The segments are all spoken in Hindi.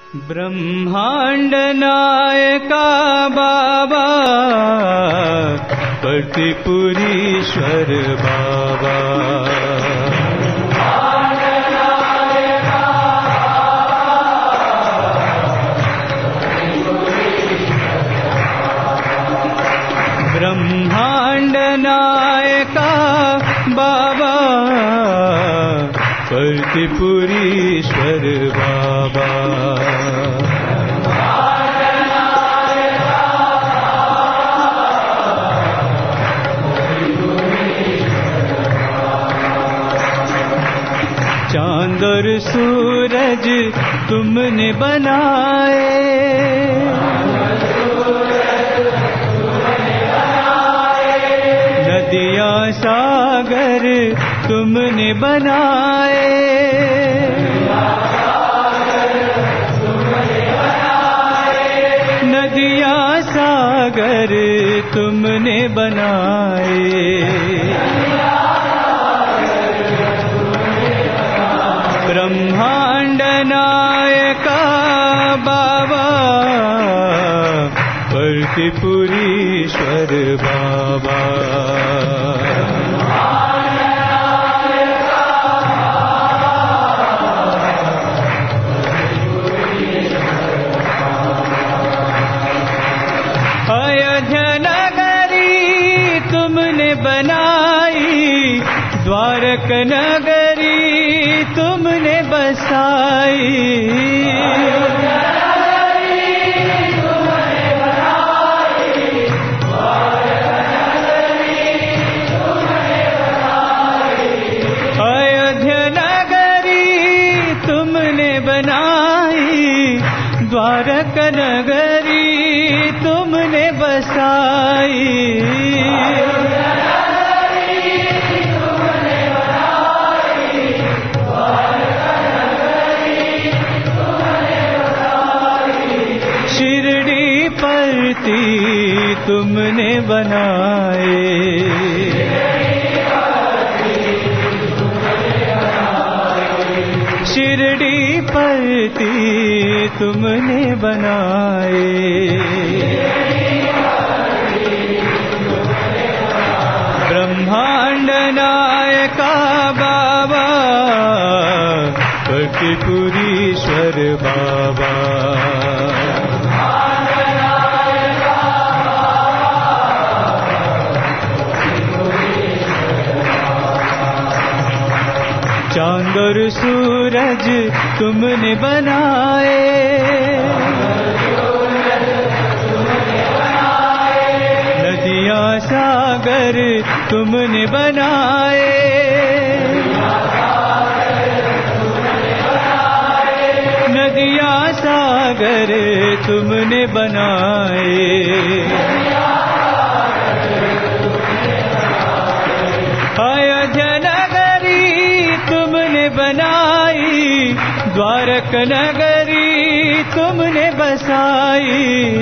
ब्रह्मांड नायका बाबा, पार्थिपुरीश्वर बाबा। ब्रह्मांड नायका बाबा, पार्थिपुरीश्वर बाबा। चांद और सूरज तुमने बनाए, नदिया सागर तुमने बनाए, नदिया सागर तुमने बनाए। ब्रह्मांड नायका बाबा, पार्थिपुरीश्वर बाबा। अयोध्या नगरी तुमने बनाई, द्वारक नगरी तुमने बसाई। अयोध्या नगरी तुमने बनाई, द्वारक नगरी तुमने बसाई। शिरडी परती तुमने बनाए, शिरडी परती तुमने बनाए। ब्रह्मांड नायका बाबा, पार्थिपुरीश्वर बाबा। चांद और सूरज तुमने बनाए, नदिया सागर तुमने बनाए, नदिया सागर तुमने बनाए। अयोध्या नगरी तुमने बनाई, द्वारक नगरी तुमने बसाई।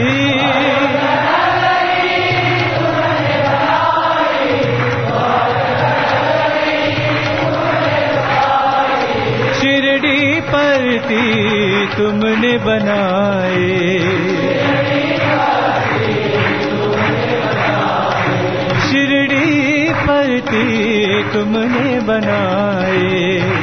शिरडी परती तुमने बनाए, शिरडी परती तुमने बनाए।